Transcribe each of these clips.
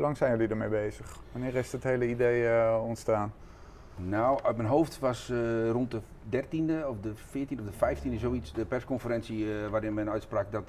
lang zijn jullie ermee bezig? Wanneer is het hele idee ontstaan? Nou, uit mijn hoofd was rond de 13e of de 14e of de 15e zoiets de persconferentie waarin men uitsprak dat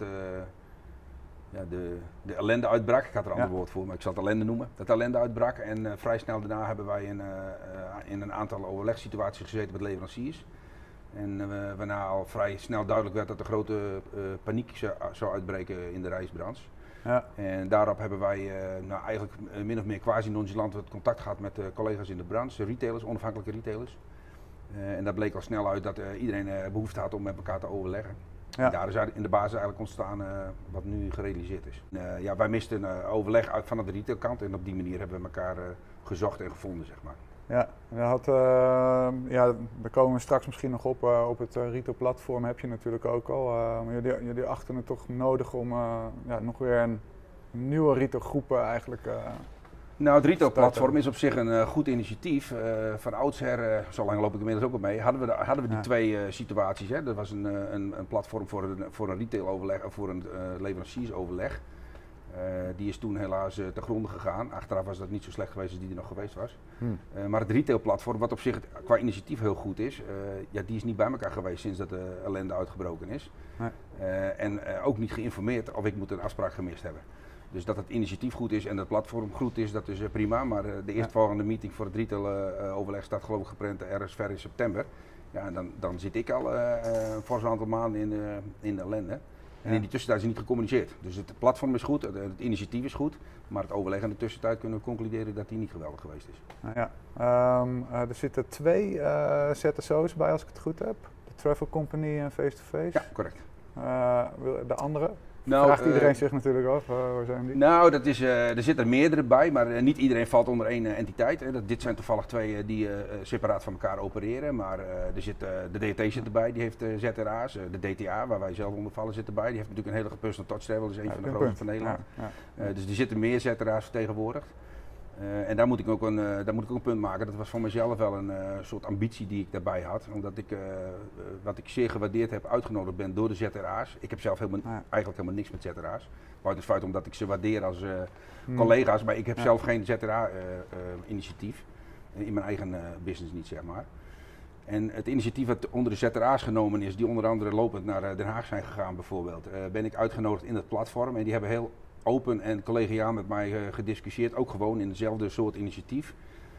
de ellende uitbrak. Ik had er een ander woord voor, maar ik zal het ellende noemen. Dat ellende uitbrak en vrij snel daarna hebben wij in een aantal overlegssituaties gezeten met leveranciers. En waarna al vrij snel duidelijk werd dat er grote paniek zou uitbreken in de reisbranche. Ja. En daarop hebben wij eigenlijk min of meer quasi nonchalant het contact gehad met collega's in de branche, retailers, onafhankelijke retailers. En daar bleek al snel uit dat iedereen behoefte had om met elkaar te overleggen. Ja. En daar is in de basis eigenlijk ontstaan wat nu gerealiseerd is. Wij misten overleg uit van de retailkant en op die manier hebben we elkaar gezocht en gevonden, zeg maar. Ja, daar komen we straks misschien nog op het retailplatform heb je natuurlijk ook al. Maar jullie achten het toch nodig om nog weer een nieuwe retailgroep eigenlijk Nou, het retailplatform is op zich een goed initiatief. Van oudsher, zo lang loop ik inmiddels ook al mee, hadden we die twee situaties. Hè. Er was een platform voor een retailoverleg, voor een leveranciersoverleg. Die is toen helaas te gronde gegaan. Achteraf was dat niet zo slecht geweest als die er nog geweest was. Maar het retailplatform, wat op zich qua initiatief heel goed is, die is niet bij elkaar geweest sinds dat de ellende uitgebroken is. Nee. En ook niet geïnformeerd of ik moet een afspraak gemist hebben. Dus dat het initiatief goed is en het platform goed is, dat is prima. Maar de eerstvolgende meeting voor het retailoverleg staat geloof ik gepland ergens ver in september. Ja, en dan zit ik al een fors aantal maanden in de ellende. En in die tussentijd is niet gecommuniceerd. Dus het platform is goed, het initiatief is goed, maar het overleg in de tussentijd kunnen we concluderen dat die niet geweldig geweest is. Er zitten twee ZSO's bij als ik het goed heb. De Travel Company en Face to Face. Ja, correct. De andere? Vraagt iedereen zich natuurlijk af, waar zijn die? Nou, er zitten meerdere bij, maar niet iedereen valt onder één entiteit. Dit zijn toevallig twee die separaat van elkaar opereren, maar de DT zit erbij, die heeft ZRA's. De DTA, waar wij zelf onder vallen, zit erbij. Die heeft natuurlijk een hele personal touch travel, dat is een van de grootste van Nederland. Dus er zitten meer ZRA's vertegenwoordigd. En daar moet ik ook een punt maken. Dat was voor mezelf wel een soort ambitie die ik daarbij had. Omdat ik, wat ik zeer gewaardeerd heb, uitgenodigd ben door de ZRA's. Ik heb zelf eigenlijk helemaal niks met ZRA's. Buiten het feit omdat ik ze waardeer als collega's. Maar ik heb zelf geen ZRA-initiatief. In mijn eigen business niet, zeg maar. En het initiatief wat onder de ZRA's genomen is, die onder andere lopend naar Den Haag zijn gegaan bijvoorbeeld, ben ik uitgenodigd in het platform. En die hebben heel open en collegiaal met mij gediscussieerd, ook gewoon in dezelfde soort initiatief.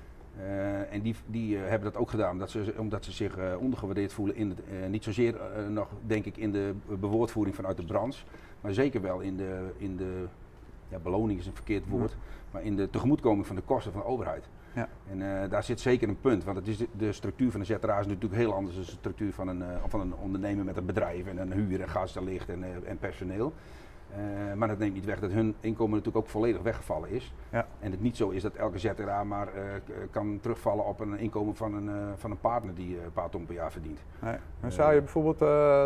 En die hebben dat ook gedaan, omdat ze zich ondergewaardeerd voelen, niet zozeer nog denk ik in de bewoordvoering vanuit de branche, maar zeker wel in de beloning is een verkeerd woord, maar in de tegemoetkoming van de kosten van de overheid. Ja. En daar zit zeker een punt, want het is de structuur van de ZRA is natuurlijk heel anders dan de structuur van een ondernemer met een bedrijf en een huur en gas en licht en personeel. Maar dat neemt niet weg dat hun inkomen natuurlijk ook volledig weggevallen is. Ja. En het niet zo is dat elke ZRA maar kan terugvallen op een inkomen van een partner die een paar ton per jaar verdient. Nee. Dan zou je bijvoorbeeld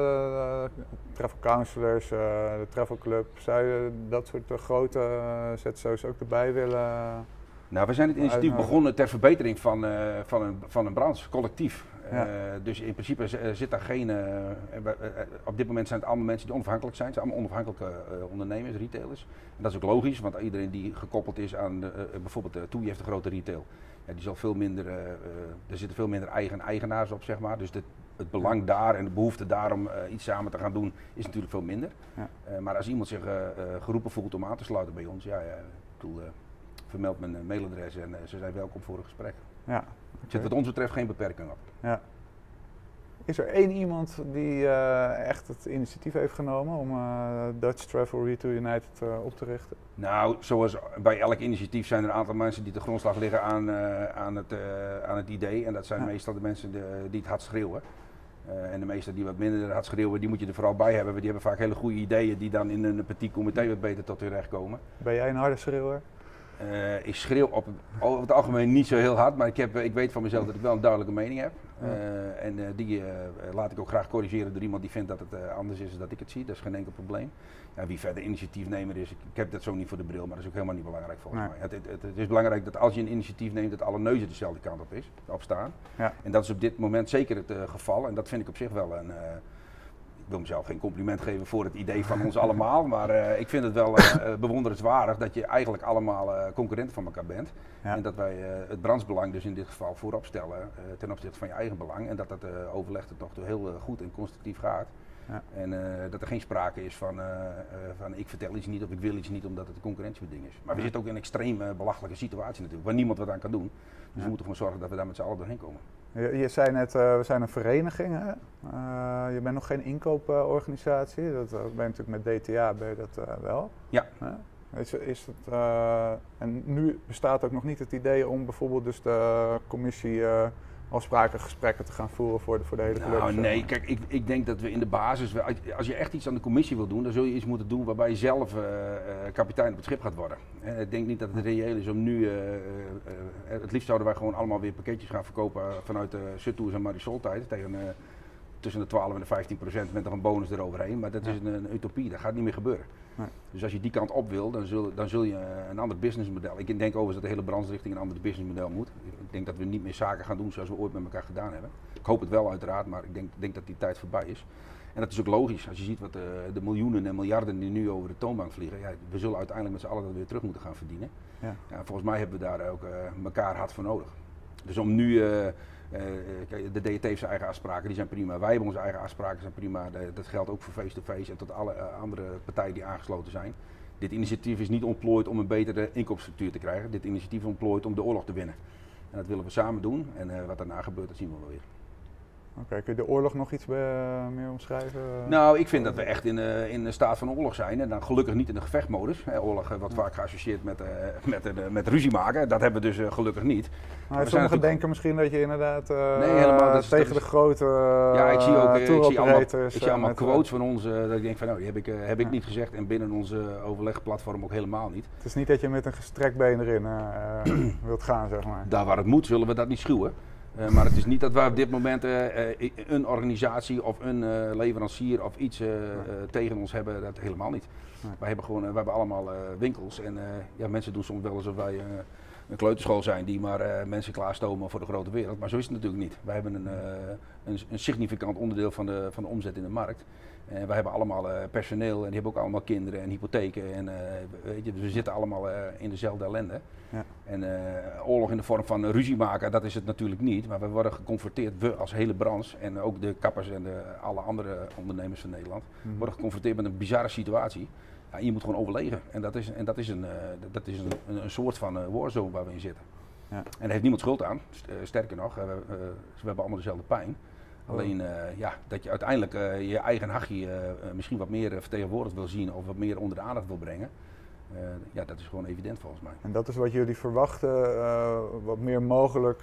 travel counselors, de travel club, zou je dat soort grote ZSO's ook erbij willen? Nou, we zijn het initiatief begonnen ter verbetering van een branche, collectief. Ja. Dus in principe zit daar geen. Op dit moment zijn het allemaal mensen die onafhankelijk zijn. Het zijn allemaal onafhankelijke ondernemers, retailers. En dat is ook logisch, want iedereen die gekoppeld is aan bijvoorbeeld TUI heeft een grote retail. Ja, die zal veel minder. Er zitten veel minder eigenaars op, zeg maar. Dus het belang daar en de behoefte daar om iets samen te gaan doen is natuurlijk veel minder. Ja. Maar als iemand zich geroepen voelt om aan te sluiten bij ons, ik bedoel, vermeld mijn mailadres en ze zijn welkom voor een gesprek. Ja, okay. Er zit wat ons betreft geen beperking op. Ja. Is er één iemand die echt het initiatief heeft genomen om Dutch Travel Retail United op te richten? Nou, zoals bij elk initiatief zijn er een aantal mensen die de grondslag liggen aan het idee. En dat zijn meestal de mensen die het hard schreeuwen. En de meesten die wat minder hard schreeuwen, die moet je er vooral bij hebben. Die hebben vaak hele goede ideeën die dan in een petit comité wat beter tot hun recht komen. Ben jij een harde schreeuwer? Ik schreeuw over het algemeen niet zo heel hard, maar ik weet van mezelf dat ik wel een duidelijke mening heb. En die laat ik ook graag corrigeren door iemand die vindt dat het anders is dan dat ik het zie. Dat is geen enkel probleem. Ja, wie verder initiatiefnemer is, ik heb dat zo niet voor de bril, maar dat is ook helemaal niet belangrijk volgens mij. Het is belangrijk dat als je een initiatief neemt, dat alle neuzen dezelfde kant op staan. Ja. En dat is op dit moment zeker het geval en dat vind ik op zich wel ik wil mezelf geen compliment geven voor het idee van ons allemaal, maar ik vind het wel bewonderenswaardig dat je eigenlijk allemaal concurrenten van elkaar bent. Ja. En dat wij het brandsbelang dus in dit geval voorop stellen ten opzichte van je eigen belang. En dat dat overleg het nog heel goed en constructief gaat. Ja. En dat er geen sprake is van ik vertel iets niet of ik wil iets niet omdat het een concurrentiebeding is. Maar we zitten ook in een extreem belachelijke situatie natuurlijk, waar niemand wat aan kan doen. Dus we moeten gewoon zorgen dat we daar met z'n allen doorheen komen. Je zei net, we zijn een vereniging, hè? Je bent nog geen inkooporganisatie, dat ben je natuurlijk met DTA ben je dat wel. Ja. Is het, en nu bestaat ook nog niet het idee om bijvoorbeeld dus de commissie afspraken, gesprekken te gaan voeren voor de hele club? Nou, nee, kijk, ik denk dat we in de basis, als je echt iets aan de commissie wil doen, dan zul je iets moeten doen waarbij je zelf kapitein op het schip gaat worden. Ik denk niet dat het reëel is om nu, het liefst zouden wij gewoon allemaal weer pakketjes gaan verkopen vanuit de Suttours en Marisol tijd tegen tussen de 12 en de 15% met nog een bonus eroverheen. Maar dat is een utopie, dat gaat niet meer gebeuren. Nee. Dus als je die kant op wil, dan zul je een ander businessmodel. Ik denk overigens dat de hele brandsrichting een ander businessmodel moet. Ik denk dat we niet meer zaken gaan doen zoals we ooit met elkaar gedaan hebben. Ik hoop het wel uiteraard, maar ik denk dat die tijd voorbij is. En dat is ook logisch. Als je ziet wat de miljoenen en miljarden die nu over de toonbank vliegen. Ja, we zullen uiteindelijk met z'n allen dat weer terug moeten gaan verdienen. Ja. Ja, volgens mij hebben we daar ook elkaar hard voor nodig. Dus om nu... de DET heeft zijn eigen afspraken, die zijn prima. Wij hebben onze eigen afspraken, zijn prima. Dat geldt ook voor face-to-face en tot alle andere partijen die aangesloten zijn. Dit initiatief is niet ontplooid om een betere inkoopstructuur te krijgen. Dit initiatief is ontplooid om de oorlog te winnen. En dat willen we samen doen. En wat daarna gebeurt, dat zien we wel weer. Oké, kun je de oorlog nog iets meer omschrijven? Nou, ik vind dat we echt in een staat van oorlog zijn. En dan gelukkig niet in de gevechtmodus. Oorlog wordt vaak geassocieerd met ruzie maken. Dat hebben we dus gelukkig niet. Maar sommigen denken misschien dat je inderdaad helemaal, tegen de grote ik zie allemaal quotes van ons. Dat ik denk van nou, die heb ik niet gezegd. En binnen onze overlegplatform ook helemaal niet. Het is niet dat je met een gestrekt been erin wilt gaan, zeg maar. Daar waar het moet, zullen we dat niet schuwen. Maar het is niet dat we op dit moment een organisatie of een leverancier of iets tegen ons hebben, dat helemaal niet. Nee. We hebben allemaal winkels en mensen doen soms wel alsof wij een kleuterschool zijn die maar mensen klaarstomen voor de grote wereld. Maar zo is het natuurlijk niet. Wij hebben een significant onderdeel van de omzet in de markt. En wij hebben allemaal personeel en die hebben ook allemaal kinderen en hypotheken. En weet je, dus we zitten allemaal in dezelfde ellende. Ja. En oorlog in de vorm van ruzie maken, dat is het natuurlijk niet. Maar we worden geconfronteerd, we als hele branche en ook de kappers en alle andere ondernemers van Nederland, worden geconfronteerd met een bizarre situatie. Ja, je moet gewoon overleven. En dat is een soort van warzone waar we in zitten. Ja. En daar heeft niemand schuld aan. Sterker nog, we hebben allemaal dezelfde pijn. Alleen dat je uiteindelijk je eigen hachje misschien wat meer vertegenwoordigd wil zien of wat meer onder de aandacht wil brengen. Dat is gewoon evident volgens mij. En dat is wat jullie verwachten, wat meer mogelijk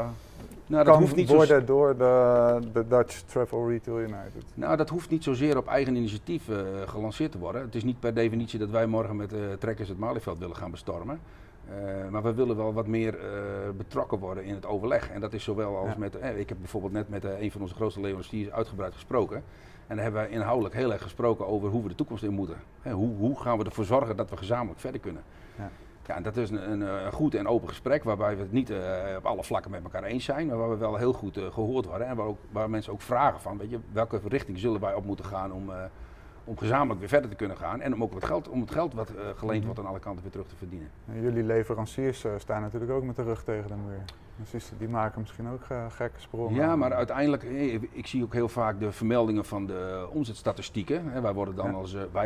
kan hoeft niet worden door de Dutch Travel Retail United? Nou, dat hoeft niet zozeer op eigen initiatief gelanceerd te worden. Het is niet per definitie dat wij morgen met trekkers het Malieveld willen gaan bestormen. Maar we willen wel wat meer betrokken worden in het overleg. En dat is zowel als met, ik heb bijvoorbeeld net met een van onze grootste leveranciers uitgebreid gesproken. En dan hebben we inhoudelijk heel erg gesproken over hoe we de toekomst in moeten. Hoe gaan we ervoor zorgen dat we gezamenlijk verder kunnen. Ja, en dat is een goed en open gesprek waarbij we het niet op alle vlakken met elkaar eens zijn. Maar waar we wel heel goed gehoord worden. En waar mensen ook vragen van, weet je, welke richting zullen wij op moeten gaan om gezamenlijk weer verder te kunnen gaan en om ook het geld wat geleend wordt aan alle kanten weer terug te verdienen. En jullie leveranciers staan natuurlijk ook met de rug tegen de muur. Dus die maken misschien ook gekke sprongen. Ja, maar uiteindelijk, ik zie ook heel vaak de vermeldingen van de omzetstatistieken. Wij worden dan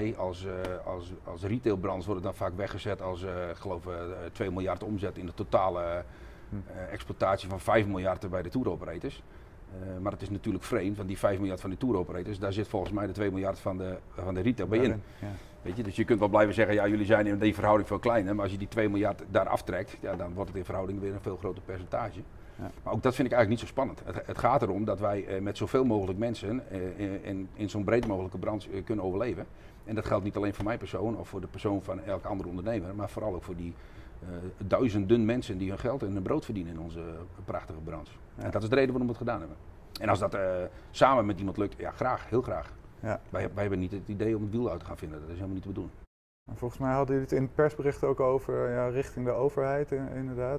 als retailbranche worden dan vaak weggezet als, ik geloof 2 miljard omzet in de totale exploitatie van 5 miljard bij de tour operators. Maar het is natuurlijk vreemd, want die 5 miljard van de tour operators, daar zit volgens mij de 2 miljard van de retail bij in. Ja. Weet je, dus je kunt wel blijven zeggen, ja, jullie zijn in die verhouding veel kleiner, maar als je die 2 miljard daar aftrekt, ja, dan wordt het in verhouding weer een veel groter percentage. Ja. Maar ook dat vind ik eigenlijk niet zo spannend. Het gaat erom dat wij met zoveel mogelijk mensen in zo'n breed mogelijke branche kunnen overleven. En dat geldt niet alleen voor mijn persoon of voor de persoon van elke andere ondernemer, maar vooral ook voor die duizenden mensen die hun geld en hun brood verdienen in onze prachtige branche. Ja. En dat is de reden waarom we het gedaan hebben. En als dat samen met iemand lukt, ja, graag, heel graag. Ja. Wij hebben niet het idee om het wiel uit te gaan vinden, dat is helemaal niet te bedoelen. Volgens mij hadden jullie het in het persbericht ook over richting de overheid inderdaad.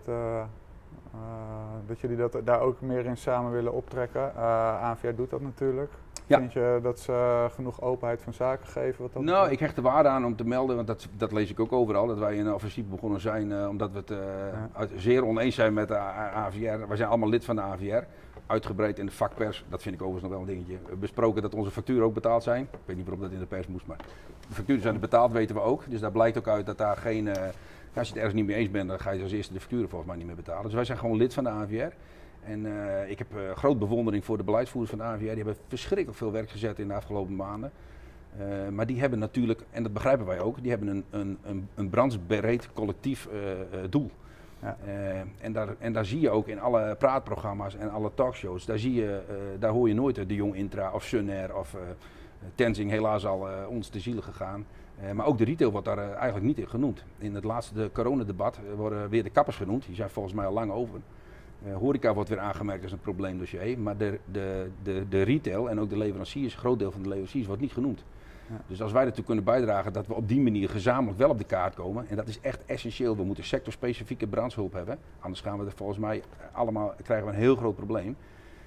Dat jullie daar ook meer in samen willen optrekken. ANVR doet dat natuurlijk. Ja. Vind je dat ze genoeg openheid van zaken geven? Wat dat Nou, betreft? ik hecht er waarde aan om te melden, want dat lees ik ook overal, dat wij een offensief begonnen zijn omdat we het zeer oneens zijn met de AVR. Wij zijn allemaal lid van de AVR, uitgebreid in de vakpers, dat vind ik overigens nog wel een dingetje. Besproken dat onze facturen ook betaald zijn. Ik weet niet waarom dat in de pers moest, maar de facturen zijn betaald, weten we ook. Dus daar blijkt ook uit dat daar geen, als je het ergens niet mee eens bent, dan ga je als eerste de facturen volgens mij niet meer betalen. Dus wij zijn gewoon lid van de AVR. En ik heb groot bewondering voor de beleidsvoerders van de AVR. Die hebben verschrikkelijk veel werk gezet in de afgelopen maanden. Maar die hebben natuurlijk, en dat begrijpen wij ook, die hebben een brandsbereid collectief doel. Ja. En daar zie je ook in alle praatprogramma's en alle talkshows, daar hoor je nooit de Jong Intra of Sunair of Tenzing, helaas al ons te ziele gegaan. Maar ook de retail wordt daar eigenlijk niet in genoemd. In het laatste coronadebat worden weer de kappers genoemd, die zijn volgens mij al lang over. Horeca wordt weer aangemerkt als een probleemdossier, maar de retail en ook de leveranciers, een groot deel van de leveranciers wordt niet genoemd. Ja. Dus als wij ertoe kunnen bijdragen dat we op die manier gezamenlijk wel op de kaart komen, en dat is echt essentieel, we moeten sectorspecifieke brandhulp hebben, anders gaan we er volgens mij allemaal, krijgen we een heel groot probleem.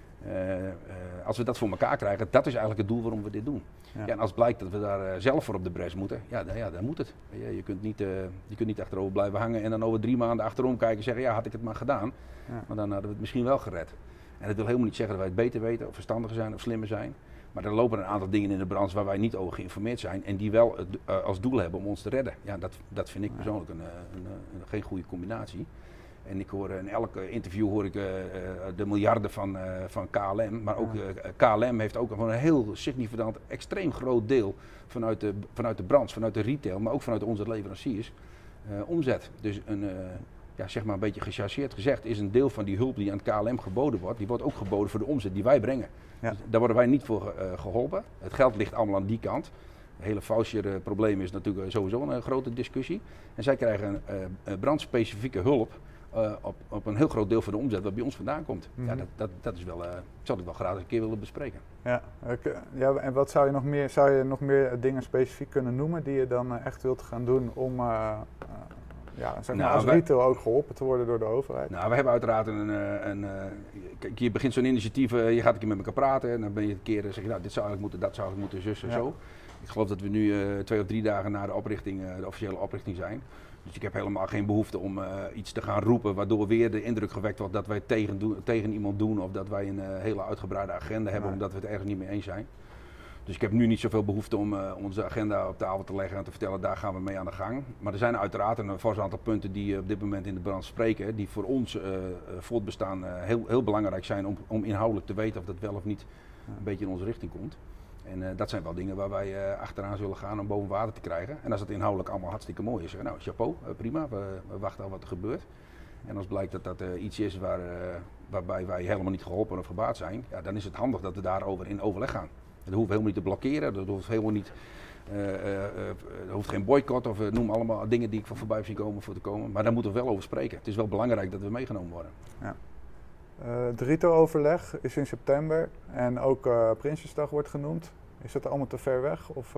Als we dat voor elkaar krijgen, dat is eigenlijk het doel waarom we dit doen. Ja. Ja, en als blijkt dat we daar zelf voor op de bres moeten, dan moet het. Je kunt niet achterover blijven hangen en dan over 3 maanden achterom kijken en zeggen, ja, had ik het maar gedaan. Ja. Maar dan hadden we het misschien wel gered. En dat wil helemaal niet zeggen dat wij het beter weten of verstandiger zijn of slimmer zijn. Maar er lopen een aantal dingen in de branche waar wij niet over geïnformeerd zijn en die wel als doel hebben om ons te redden. Ja, dat vind ik persoonlijk geen goede combinatie. En ik hoor in elk interview hoor ik de miljarden van KLM. Maar ook KLM heeft ook een heel significant, extreem groot deel vanuit de branche, vanuit de retail, maar ook vanuit onze leveranciers omzet. Dus zeg maar een beetje gechargeerd gezegd, is een deel van die hulp die aan het KLM geboden wordt, die wordt ook geboden voor de omzet die wij brengen. Ja. Dus daar worden wij niet voor geholpen. Het geld ligt allemaal aan die kant. Het hele voucher-probleem is natuurlijk sowieso een grote discussie. En zij krijgen brandspecifieke hulp op een heel groot deel van de omzet wat bij ons vandaan komt. Mm-hmm. Ja, dat is wel, zou ik wel graag een keer willen bespreken. Ja, en wat zou je nog meer dingen specifiek kunnen noemen die je dan echt wilt gaan doen om als retail ook geholpen te worden door de overheid? Nou, we hebben uiteraard kijk, je begint zo'n initiatief, je gaat een keer met elkaar praten en dan ben je een keer, zeg je, nou, dit zou eigenlijk moeten, dat zou eigenlijk moeten, zus en zo. Ik geloof dat we nu 2 of 3 dagen na de officiële oprichting zijn. Dus ik heb helemaal geen behoefte om iets te gaan roepen waardoor weer de indruk gewekt wordt dat wij tegen iemand doen of dat wij een hele uitgebreide agenda hebben omdat we het ergens niet mee eens zijn. Dus ik heb nu niet zoveel behoefte om onze agenda op tafel te leggen en te vertellen, daar gaan we mee aan de gang. Maar er zijn uiteraard een fors aantal punten die op dit moment in de branche spreken, die voor ons voortbestaan heel belangrijk zijn om inhoudelijk te weten of dat wel of niet een beetje in onze richting komt. En dat zijn wel dingen waar wij achteraan zullen gaan om boven water te krijgen. En als het inhoudelijk allemaal hartstikke mooi is, nou chapeau, prima, we wachten al wat er gebeurt. En als blijkt dat dat iets is waarbij wij helemaal niet geholpen of gebaat zijn, ja, dan is het handig dat we daarover in overleg gaan. Dat hoeft helemaal niet te blokkeren, dat hoeft helemaal niet, er hoeft geen boycott of noem allemaal dingen die ik van voorbij heb zien komen voor te komen. Maar daar moeten we wel over spreken. Het is wel belangrijk dat we meegenomen worden. Ja. Het retail-overleg is in september en ook Prinsjesdag wordt genoemd. Is dat allemaal te ver weg of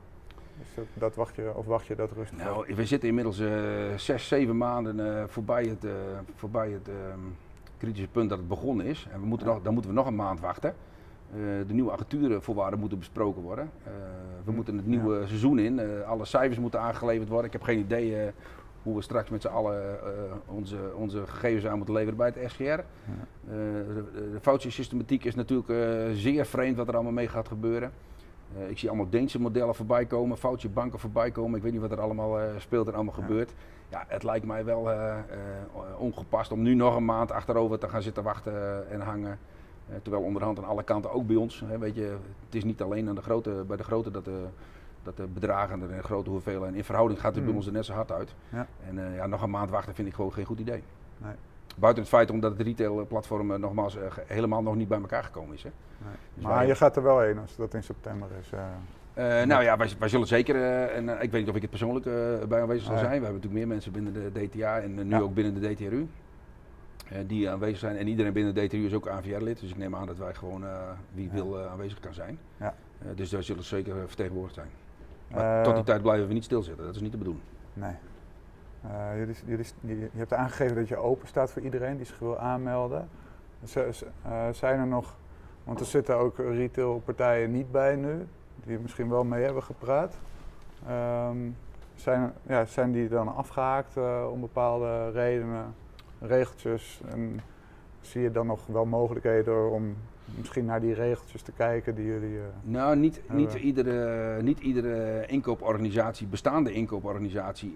wacht je dat rustig? Nou, we zitten inmiddels 6, 7 maanden voorbij het kritische punt dat het begonnen is. En dan moeten we nog een maand wachten. De nieuwe agenturenvoorwaarden moeten besproken worden. We moeten het nieuwe seizoen in. Alle cijfers moeten aangeleverd worden. Ik heb geen idee hoe we straks met z'n allen onze gegevens aan moeten leveren bij het SGR. Ja. De vouchersystematiek is natuurlijk zeer vreemd wat er allemaal mee gaat gebeuren. Ik zie allemaal Deense modellen voorbij komen, voucherbanken voorbij komen. Ik weet niet wat er allemaal speelt en allemaal gebeurt. Ja, het lijkt mij wel ongepast om nu nog een maand achterover te gaan zitten wachten en hangen. Terwijl onderhand aan alle kanten, ook bij ons, weet je, het is niet alleen bij de grote dat de bedragen er in grote hoeveelheden en in verhouding gaat het bij ons er net zo hard uit. Ja. En nog een maand wachten vind ik gewoon geen goed idee. Nee. Buiten het feit omdat het retailplatform nogmaals helemaal nog niet bij elkaar gekomen is. Hè. Nee. Dus maar je gaat er wel heen als dat in september is. Nou ja, wij zullen zeker, en ik weet niet of ik het persoonlijk bij aanwezig zal zijn. We hebben natuurlijk meer mensen binnen de DTA en nu ook binnen de DTRU. Die aanwezig zijn en iedereen binnen de DTRU is ook AVR-lid. Dus ik neem aan dat wij gewoon wie wil aanwezig kan zijn. Ja. Dus daar zullen zeker vertegenwoordigd zijn. Maar tot die tijd blijven we niet stilzitten, dat is niet de bedoeling. Nee. Je hebt aangegeven dat je open staat voor iedereen die zich wil aanmelden. Zijn er nog Want er zitten ook retailpartijen niet bij nu, die er misschien wel mee hebben gepraat. Zijn die dan afgehaakt om bepaalde redenen, regeltjes? En zie je dan nog wel mogelijkheden om misschien naar die regeltjes te kijken die jullie... Nou, niet iedere inkooporganisatie, bestaande inkooporganisatie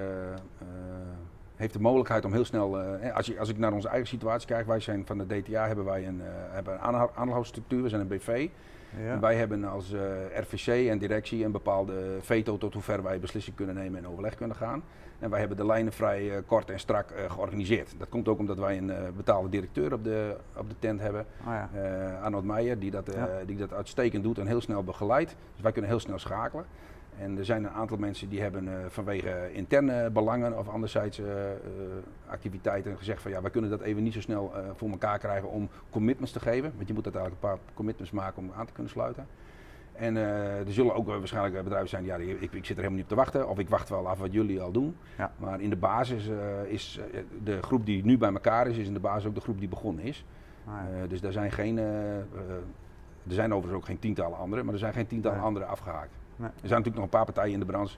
heeft de mogelijkheid om heel snel... Als ik naar onze eigen situatie kijk, wij zijn van de DTA, hebben wij een aanhoudsstructuur, we zijn een BV. Ja. En wij hebben als RVC en directie een bepaalde veto tot hoe ver wij beslissingen kunnen nemen en overleg kunnen gaan. En wij hebben de lijnen vrij kort en strak georganiseerd. Dat komt ook omdat wij een betaalde directeur op de tent hebben, Arnold Meijer, die dat uitstekend doet en heel snel begeleidt. Dus wij kunnen heel snel schakelen. En er zijn een aantal mensen die hebben vanwege interne belangen of anderzijds activiteiten gezegd van ja, wij kunnen dat even niet zo snel voor elkaar krijgen om commitments te geven. Want je moet uiteindelijk een paar commitments maken om aan te kunnen sluiten. En er zullen ook waarschijnlijk bedrijven zijn die ja, ik zit er helemaal niet op te wachten of ik wacht wel af wat jullie al doen. Ja. Maar in de basis is de groep die nu bij elkaar is in de basis ook de groep die begonnen is. Dus daar zijn er zijn overigens ook geen tientallen anderen, maar er zijn geen tientallen anderen afgehaakt. Nee. Er zijn natuurlijk nog een paar partijen in de branche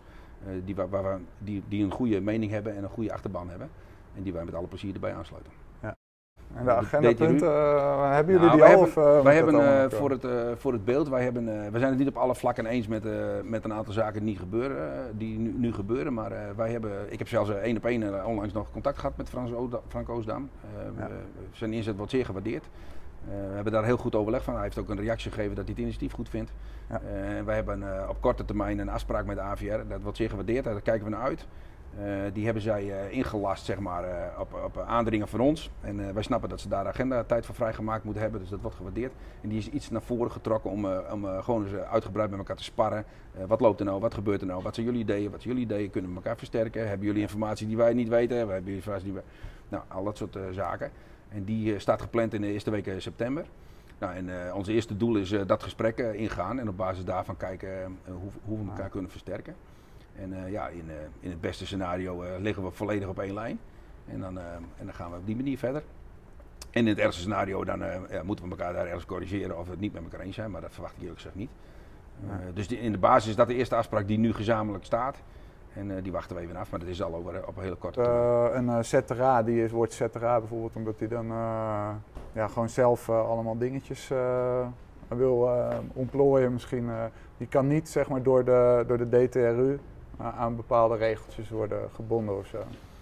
die een goede mening hebben en een goede achterban hebben. En die wij met alle plezier erbij aansluiten. Ja. En de agendapunten, hebben jullie die al? Wij hebben voor het beeld, we zijn het niet op alle vlakken eens met een aantal zaken die nu gebeuren. Maar ik heb zelfs 1-op-1 onlangs nog contact gehad met Frank Oosdam. Zijn inzet wordt zeer gewaardeerd. We hebben daar heel goed overleg van. Hij heeft ook een reactie gegeven dat hij het initiatief goed vindt. Ja. Wij hebben op korte termijn een afspraak met de AVR. Dat wordt zeer gewaardeerd, daar kijken we naar uit. Die hebben zij ingelast zeg maar, op aandringen van ons. En wij snappen dat ze daar agenda tijd voor vrijgemaakt moeten hebben, dus dat wordt gewaardeerd. En die is iets naar voren getrokken om gewoon eens uitgebreid met elkaar te sparren. Wat loopt er nou, wat gebeurt er nou, wat zijn jullie ideeën, kunnen we elkaar versterken? Hebben jullie informatie die wij niet weten? Hebben jullie informatie die wij... Nou, al dat soort zaken. En die staat gepland in de eerste week september. Nou, en ons eerste doel is dat gesprek ingaan en op basis daarvan kijken hoe we elkaar kunnen versterken. En in het beste scenario liggen we volledig op één lijn. En dan gaan we op die manier verder. En in het ergste scenario dan moeten we elkaar daar ergens corrigeren of we het niet met elkaar eens zijn, maar dat verwacht ik eerlijk gezegd niet. Dus in de basis is dat de eerste afspraak die nu gezamenlijk staat. En die wachten we even af, maar dat is al op een hele korte termijn. Een ZRA, wordt ZRA bijvoorbeeld omdat hij dan gewoon zelf allemaal dingetjes wil ontplooien misschien. Die kan niet zeg maar door de DTRU aan bepaalde regeltjes worden gebonden of zo.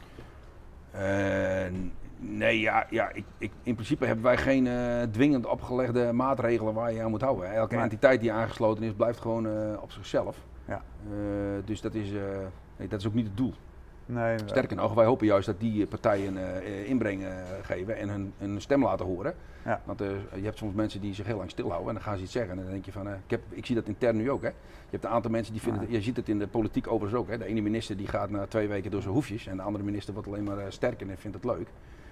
Nee, in principe hebben wij geen dwingend opgelegde maatregelen waar je aan moet houden. Elke entiteit die aangesloten is, blijft gewoon op zichzelf. Ja. Dus dat is ook niet het doel. Nee, sterker nog, wij hopen juist dat die partijen inbreng geven en hun stem laten horen. Ja. Want je hebt soms mensen die zich heel lang stilhouden en dan gaan ze iets zeggen. En dan denk je van, ik zie dat intern nu ook. Hè. Je hebt een aantal mensen die vinden, je ziet het in de politiek overigens ook. Hè. De ene minister die gaat na 2 weken door zijn hoefjes en de andere minister wordt alleen maar sterker en vindt het leuk.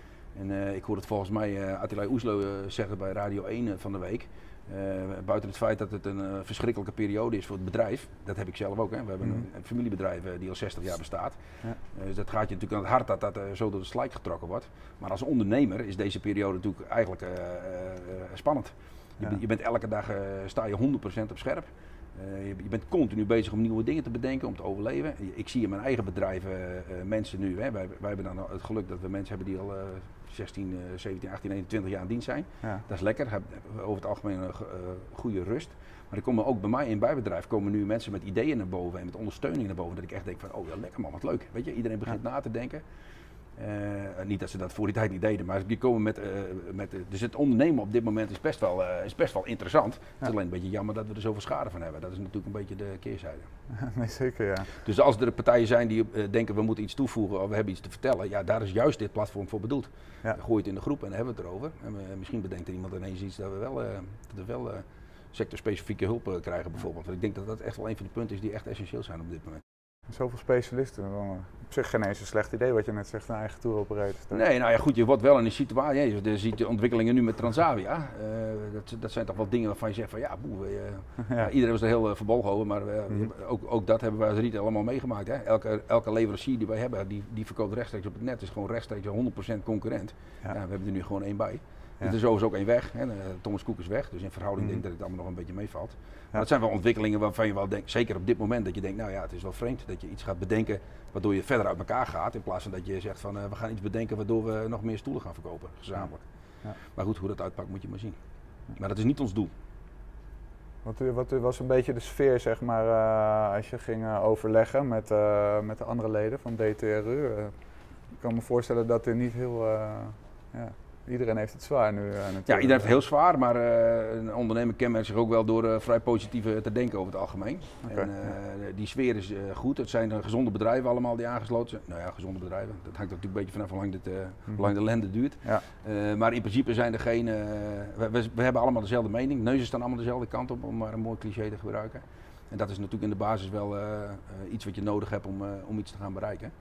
En ik hoor het volgens mij Attila Oeslow zeggen bij Radio 1 van de week. Buiten het feit dat het een verschrikkelijke periode is voor het bedrijf, dat heb ik zelf ook. Hè. We hebben een familiebedrijf die al 60 jaar bestaat. Ja. Dus dat gaat je natuurlijk aan het hart dat zo door de slijk getrokken wordt. Maar als ondernemer is deze periode natuurlijk eigenlijk spannend. Je bent elke dag sta je 100% op scherp. Je bent continu bezig om nieuwe dingen te bedenken, om te overleven. Ik zie in mijn eigen bedrijf mensen nu, hè, wij hebben dan het geluk dat we mensen hebben die al 16, 17, 18, 21 jaar in dienst zijn. Ja. Dat is lekker, hebben over het algemeen een goede rust. Maar er komen ook bij mij in bijbedrijf komen nu mensen met ideeën naar boven en met ondersteuning naar boven. Dat ik echt denk van, oh ja lekker man, wat leuk. Weet je, iedereen begint na te denken. Niet dat ze dat voor die tijd niet deden, maar die komen dus het ondernemen op dit moment is best wel interessant. Ja. Het is alleen een beetje jammer dat we er zoveel schade van hebben. Dat is natuurlijk een beetje de keerzijde. Nee, zeker ja. Dus als er partijen zijn die denken we moeten iets toevoegen of we hebben iets te vertellen, ja, daar is juist dit platform voor bedoeld. Ja. Gooi het in de groep en dan hebben we het erover. En misschien bedenkt er iemand ineens iets dat we wel sectorspecifieke hulp krijgen bijvoorbeeld. Want ik denk dat dat echt wel een van de punten is die echt essentieel zijn op dit moment. Zoveel specialisten, dan op zich geen eens een slecht idee wat je net zegt, een eigen tour operators. Nee, nou ja goed, je wordt wel in een situatie, je ziet de ontwikkelingen nu met Transavia, dat zijn toch wel dingen waarvan je zegt van ja, iedereen was er heel verbolgen over, maar ook dat hebben wij als retail allemaal meegemaakt. Hè. Elke leverancier die wij hebben, die verkoopt rechtstreeks op het net, is gewoon rechtstreeks 100% concurrent. Ja. Ja, we hebben er nu gewoon één bij. Er is overigens ook één weg. Hè. Thomas Cook is weg. Dus in verhouding denk ik dat het allemaal nog een beetje meevalt. Maar dat zijn wel ontwikkelingen waarvan je wel denkt, zeker op dit moment, dat je denkt, nou ja, het is wel vreemd dat je iets gaat bedenken waardoor je verder uit elkaar gaat. In plaats van dat je zegt van we gaan iets bedenken waardoor we nog meer stoelen gaan verkopen, gezamenlijk. Ja. Maar goed, hoe dat uitpakt moet je maar zien. Maar dat is niet ons doel. Wat was een beetje de sfeer, zeg maar, als je ging overleggen met de andere leden van DTRU? Ik kan me voorstellen dat er niet heel... iedereen heeft het zwaar nu natuurlijk. Ja, iedereen heeft het heel zwaar, maar een ondernemer kenmerkt zich ook wel door vrij positief te denken over het algemeen. Okay, die sfeer is goed. Het zijn gezonde bedrijven allemaal die aangesloten zijn. Nou ja, gezonde bedrijven. Dat hangt natuurlijk een beetje vanaf hoe lang de ellende duurt. Ja. Maar in principe zijn er geen... we hebben allemaal dezelfde mening. Neuzen staan allemaal dezelfde kant op, om maar een mooi cliché te gebruiken. En dat is natuurlijk in de basis wel iets wat je nodig hebt om iets te gaan bereiken.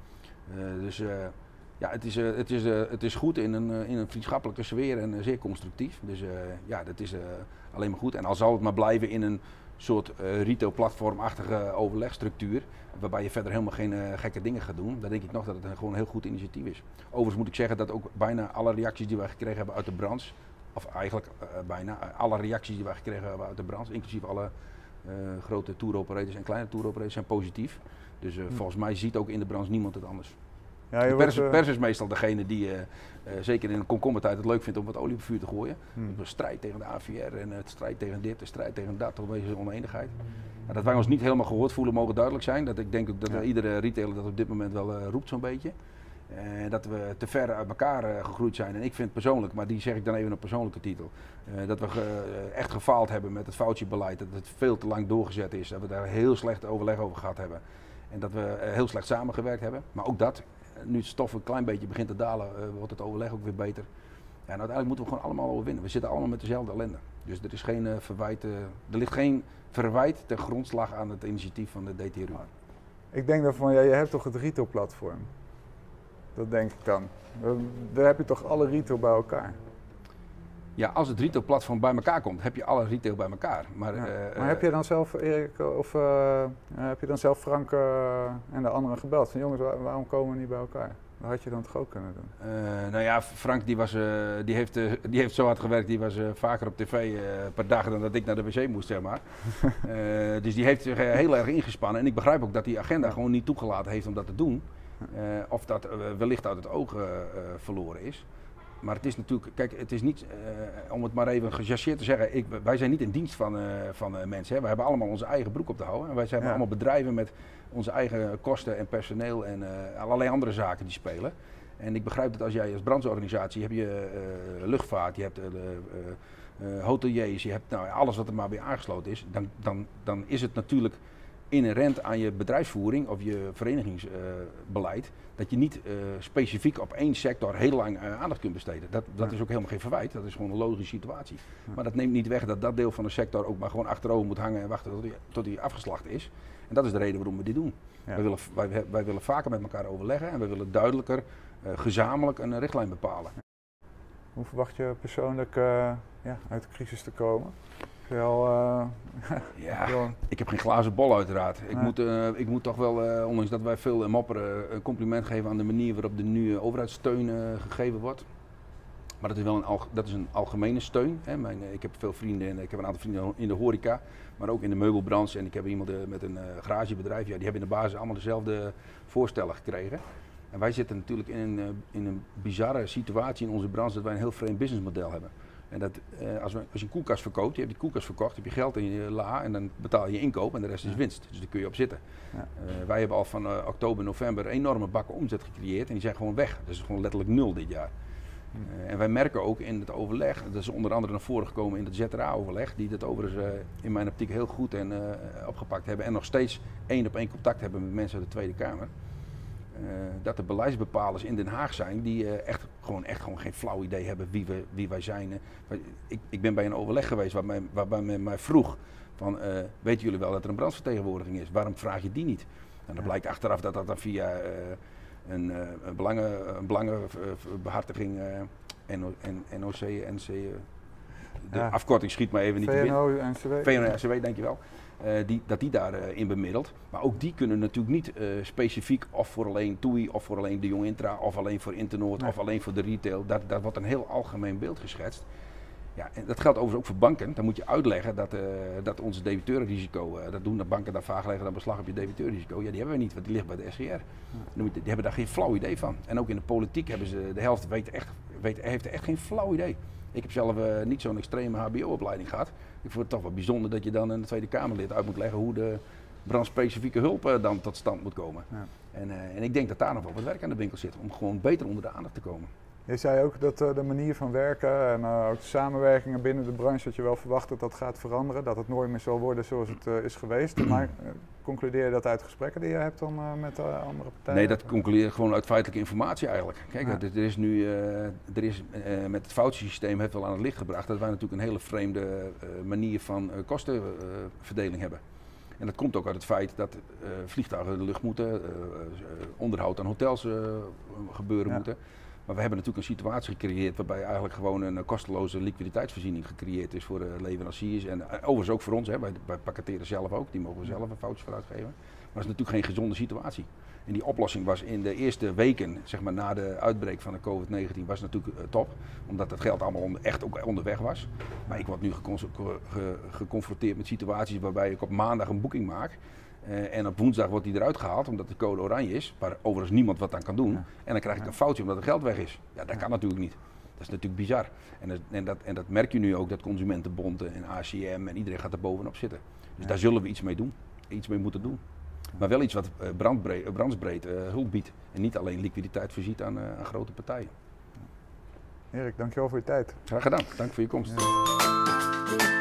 Ja, het is goed in een vriendschappelijke sfeer en zeer constructief. Dus dat is alleen maar goed. En al zal het maar blijven in een soort retail-platformachtige overlegstructuur, waarbij je verder helemaal geen gekke dingen gaat doen, dan denk ik nog dat het gewoon een heel goed initiatief is. Overigens moet ik zeggen dat ook bijna alle reacties die wij gekregen hebben uit de branche, of eigenlijk bijna alle reacties die wij gekregen hebben uit de branche, inclusief alle grote tour-operators en kleine tour-operators, zijn positief. Dus volgens mij ziet ook in de branche niemand het anders. Ja, de pers is meestal degene die, zeker in een komkommertijd, het leuk vindt om wat olie op vuur te gooien. De strijd tegen de AVR en het strijd tegen dit, de strijd tegen dat, toch een beetje oneenigheid. Dat wij ons niet helemaal gehoord voelen, mogen duidelijk zijn. Dat ik denk ook dat iedere retailer dat op dit moment wel roept zo'n beetje. Dat we te ver uit elkaar gegroeid zijn. En ik vind persoonlijk, maar die zeg ik dan even op persoonlijke titel, dat we echt gefaald hebben met het foutjebeleid. Dat het veel te lang doorgezet is. Dat we daar heel slecht overleg over gehad hebben. En dat we heel slecht samengewerkt hebben. Maar ook dat, nu het stof een klein beetje begint te dalen, wordt het overleg ook weer beter. Ja, en uiteindelijk moeten we gewoon allemaal overwinnen. We zitten allemaal met dezelfde ellende. Dus er is geen verwijt, er ligt geen verwijt ten grondslag aan het initiatief van de DTRU. Ik denk dan van, ja, je hebt toch het retailplatform? Dat denk ik dan. Daar heb je toch alle retail bij elkaar? Ja, als het retailplatform bij elkaar komt, heb je alle retail bij elkaar. Maar heb je dan zelf, Erik, of heb je dan zelf Frank en de anderen gebeld? Van jongens, waarom komen we niet bij elkaar? Dat had je dan toch ook kunnen doen? Nou ja, Frank die heeft zo hard gewerkt, die was vaker op tv per dag dan dat ik naar de wc moest, zeg maar. Dus die heeft zich heel erg ingespannen. En ik begrijp ook dat die agenda gewoon niet toegelaten heeft om dat te doen. Of dat wellicht uit het oog verloren is. Maar het is natuurlijk, kijk, het is niet, om het maar even gechargeerd te zeggen, wij zijn niet in dienst van mensen. Hè. We hebben allemaal onze eigen broek op te houden. En wij zijn allemaal bedrijven met onze eigen kosten en personeel en allerlei andere zaken die spelen. En ik begrijp dat als jij als brancheorganisatie heb je luchtvaart, je hebt hoteliers, je hebt alles wat er maar bij aangesloten is, dan is het natuurlijk inherent aan je bedrijfsvoering of je verenigingsbeleid, dat je niet specifiek op één sector heel lang aandacht kunt besteden. Dat is ook helemaal geen verwijt, dat is gewoon een logische situatie. Maar dat neemt niet weg dat dat deel van de sector ook maar gewoon achterover moet hangen en wachten tot die afgeslacht is. En dat is de reden waarom we dit doen. Ja. Wij willen vaker met elkaar overleggen en wij willen duidelijker, gezamenlijk een richtlijn bepalen. Hoe verwacht je persoonlijk uit de crisis te komen? Ik heb geen glazen bol uiteraard. Ik moet toch wel, ondanks dat wij veel mopperen, een compliment geven aan de manier waarop de nu overheidssteun gegeven wordt. Maar dat is wel een algemene steun. Hè. Ik heb veel vrienden en ik heb een aantal vrienden in de horeca, maar ook in de meubelbranche. En ik heb iemand met een garagebedrijf, die hebben in de basis allemaal dezelfde voorstellen gekregen. En wij zitten natuurlijk in een bizarre situatie in onze branche dat wij een heel vreemd businessmodel hebben. En dat, als je een koelkast verkoopt, je hebt die koelkast verkocht, heb je geld in je la en dan betaal je inkoop en de rest is winst. Dus daar kun je op zitten. Ja. Wij hebben al van oktober, november enorme bakken omzet gecreëerd en die zijn gewoon weg. Dat is gewoon letterlijk nul dit jaar. En wij merken ook in het overleg, dat is onder andere naar voren gekomen in het ZRA-overleg, die dat overigens in mijn optiek heel goed en opgepakt hebben en nog steeds 1-op-1 contact hebben met mensen uit de Tweede Kamer. Dat de beleidsbepalers in Den Haag zijn die echt gewoon geen flauw idee hebben wie wij zijn. Ik ben bij een overleg geweest waarbij men mij vroeg van, weten jullie wel dat er een branchevertegenwoordiging is? Waarom vraag je die niet? En dan blijkt achteraf dat dan via een belangenbehartiging NOC, NC... de afkorting schiet maar even niet te binnen. VNO-NCW. VNO-NCW, dankjewel. Dat die daarin bemiddelt. Maar ook die kunnen natuurlijk niet specifiek of voor alleen TUI of voor alleen de Jong Intra of alleen voor Internoord of alleen voor de retail. Daar wordt een heel algemeen beeld geschetst. Ja, en dat geldt overigens ook voor banken. Dan moet je uitleggen dat onze debiteurenrisico, dat doen de banken daar vaak leggen dan beslag op je debiteurenrisico. Ja, die hebben we niet, want die ligt bij de SGR. Die hebben daar geen flauw idee van. En ook in de politiek hebben ze, de helft heeft echt geen flauw idee. Ik heb zelf niet zo'n extreme HBO-opleiding gehad. Ik vond het toch wel bijzonder dat je dan een Tweede Kamerlid uit moet leggen hoe de brandspecifieke hulp dan tot stand moet komen. Ja. En ik denk dat daar nog wel wat werk aan de winkel zit om gewoon beter onder de aandacht te komen. Je zei ook dat de manier van werken en ook de samenwerkingen binnen de branche, dat je wel verwacht dat dat gaat veranderen, dat het nooit meer zal worden zoals het is geweest. Maar concludeer je dat uit gesprekken die je hebt dan met andere partijen? Nee, dat concludeer ik gewoon uit feitelijke informatie eigenlijk. Kijk, er is nu, met het foutsysteem heeft wel aan het licht gebracht dat wij natuurlijk een hele vreemde manier van kostenverdeling hebben. En dat komt ook uit het feit dat vliegtuigen de lucht moeten, onderhoud aan hotels gebeuren moeten. Maar we hebben natuurlijk een situatie gecreëerd waarbij eigenlijk gewoon een kosteloze liquiditeitsvoorziening gecreëerd is voor de leveranciers. En overigens ook voor ons, hè, wij pakketteren zelf ook, die mogen we zelf een foutjes voor uitgeven. Maar dat is natuurlijk geen gezonde situatie. En die oplossing was in de eerste weken, zeg maar na de uitbraak van de COVID-19, was natuurlijk top. Omdat het geld allemaal echt ook onderweg was. Maar ik word nu geconfronteerd met situaties waarbij ik op maandag een boeking maak. En op woensdag wordt die eruit gehaald omdat de code oranje is, waar overigens niemand wat aan kan doen. Ja. En dan krijg ik een foutje omdat het geld weg is. Ja, dat kan natuurlijk niet. Dat is natuurlijk bizar. En dat merk je nu ook, dat Consumentenbond en ACM en iedereen gaat er bovenop zitten. Dus daar zullen we iets mee doen, iets mee moeten doen. Maar wel iets wat brandsbreed hulp biedt en niet alleen liquiditeit voorziet aan grote partijen. Erik, dankjewel voor je tijd. Graag gedaan, dank voor je komst. Ja.